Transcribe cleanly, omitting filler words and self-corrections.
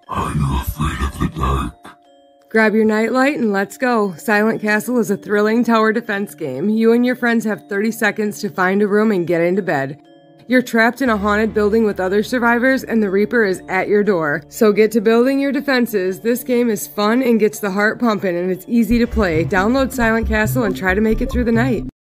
Are you afraid of the dark? Grab your nightlight and let's go. Silent Castle is a thrilling tower defense game. You and your friends have 30 seconds to find a room and get into bed. You're trapped in a haunted building with other survivors and the Reaper is at your door. So get to building your defenses. This game is fun and gets the heart pumping and it's easy to play. Download Silent Castle and try to make it through the night.